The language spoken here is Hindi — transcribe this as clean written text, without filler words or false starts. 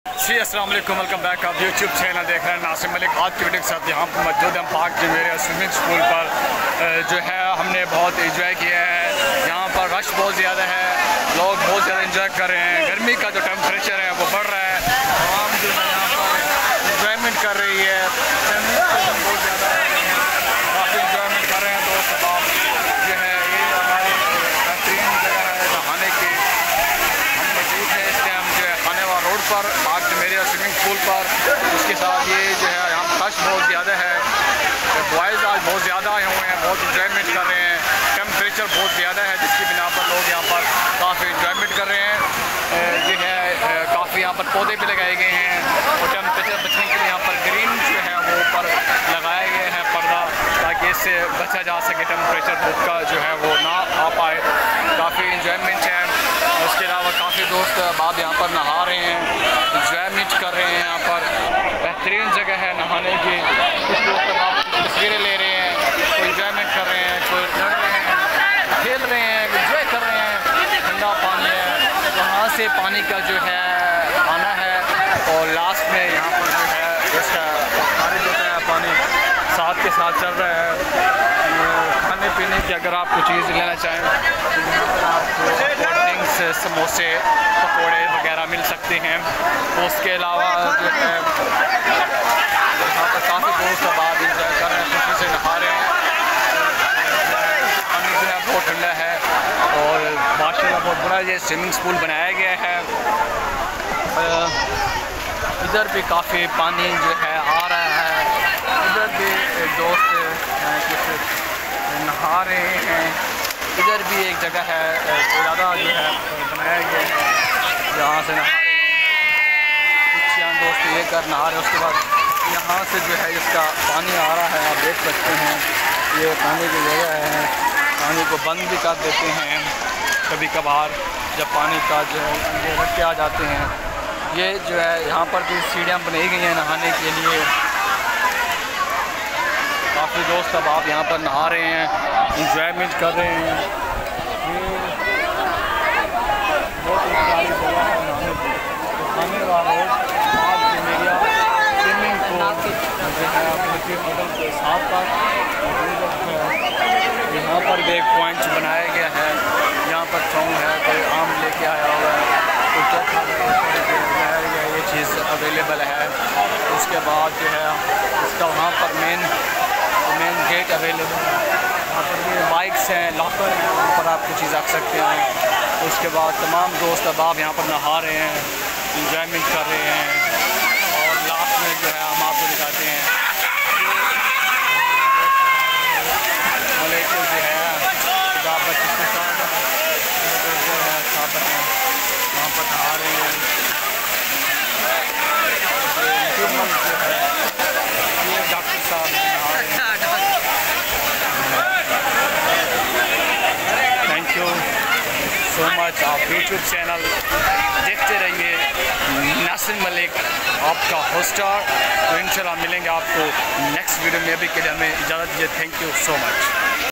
जी अस्सलाम वालेकुम, वेलकम बैक। आप यूट्यूब चैनल देख रहे हैं नासिम मलिक। आज की वीडियो के साथ यहाँ पर मौजूद हम पाक मेरे स्विमिंग पूल पर जो है हमने बहुत इंजॉय किया है। यहाँ पर रश बहुत ज़्यादा है, लोग बहुत ज़्यादा इंजॉय कर रहे हैं। गर्मी का जो टेम्परेचर है वो बढ़ रहा है, आवाम जो है यहाँ पर इंजॉयमेंट कर रही है, बहुत ज़्यादा काफ़ी इंजॉयमेंट कर रहे हैं। दोस्त अहबाब जो है ये हमारी बेहतरीन जगह है नहाने की। हम मौजूद है इस टाइम जो है खानेवा रोड पर पाक मेरे स्विमिंग पूल पर। उसके साथ ये जो है यहाँ पर रश बहुत ज़्यादा है, बॉयज़ आज बहुत ज़्यादा आए हुए हैं, बहुत इंजॉयमेंट कर रहे हैं। टेम्परेचर बहुत ज़्यादा है जिसकी बिना पर लोग यहाँ पर काफ़ी इंजॉयमेंट कर रहे हैं। जो है काफ़ी यहाँ पर पौधे भी लगाए गए हैं और टेम्परेचर बचने के लिए यहाँ पर ग्रीन जो है वो ऊपर लगाए गए हैं पर्दा, ताकि इससे बचा जा सके, टेम्परेचर धूप का जो है वो ना आ पाए। काफ़ी इंजॉयमेंट है। उसके अलावा काफ़ी दोस्त बाद यहाँ पर नहा रहे हैं, इंजॉयमेंट कर रहे हैं। यहाँ पर बेहतरीन जगह है नहाने की। कुछ दोस्त आप तस्वीरें ले रहे हैं, कोई इंजॉयमेंट कर रहे हैं, कोई लड़ रहे हैं, खेल रहे हैं, इंजॉय कर रहे हैं। ठंडा पानी है, वहाँ से पानी का जो है आना है और लास्ट में यहाँ पर जो है इसका खारिज होता है, पानी साथ के साथ चल रहा है। खाने पीने की अगर आप कुछ चीज़ लेना चाहें तो यहाँ पर आपको कोल्ड ड्रिंक्स, समोसे, पकौड़े वगैरह मिल सकते हैं। उसके अलावा जो है यहाँ पर काफ़ी दोस्त आबाद इंजॉय कर रहे हैं, खुशी से नहा रहे हैं। पानी जो है बहुत ठंडा है और माशाल्लाह बहुत बड़ा ये स्विमिंग पूल बनाया गया है। इधर भी काफ़ी पानी जो है आ रहा है, इधर भी दोस्त कुछ नहा रहे हैं। इधर भी एक जगह है ज़्यादा जो है बनाया गया है, जहाँ से नहा रहे हैं। कुछ यहाँ दोस्त ये कर नहा रहे हैं। उसके बाद यहाँ से जो है इसका पानी आ रहा है, आप देख सकते हैं। ये पानी की जगह है, पानी को बंद भी कर देते हैं कभी कभार जब पानी का जो है ये रख के आ जाते हैं। ये जो है यहाँ पर भी सीढ़ियाँ बनाई गई हैं नहाने के लिए। काफ़ी दोस्त अब आप यहाँ पर नहा रहे हैं, इंजॉयमेंट कर रहे हैं। ये बहुत सारी जगह है नहाने की। खानेवा रोड पाक मेरिया स्विमिंग पूल जो है अपने होटल के साथ पर यहाँ पर भी एक पॉइंट बनाया गया है। यहाँ पर चौंग है, कोई आम लेके आया हुआ है, कोई क्या खा रहा है, ये चीज़ अवेलेबल है। उसके बाद जो है इसका वहाँ पर मेन गेट अवेलेबल है। वहाँ पर भी बाइक्स हैं, लॉकर हैं, वहाँ पर आप कुछ चीज़ रख सकते हैं। उसके बाद तमाम दोस्त अब यहाँ पर नहा रहे हैं, इंजॉयमेंट कर रहे हैं। और लास्ट में जो है हम आपको दिखाते हैं मलेशिया जो है वहाँ पर नहा रहे हैं। ये डॉक्टर साहब नहा रहे हैं। Thank you so much. आप यूट्यूब चैनल देखते रहिए नासिम मलिक, आपका होस्टर। तो इंशाल्लाह मिलेंगे आपको नेक्स्ट वीडियो में। अभी के लिए हमें इजाज़त दीजिए। Thank you so much.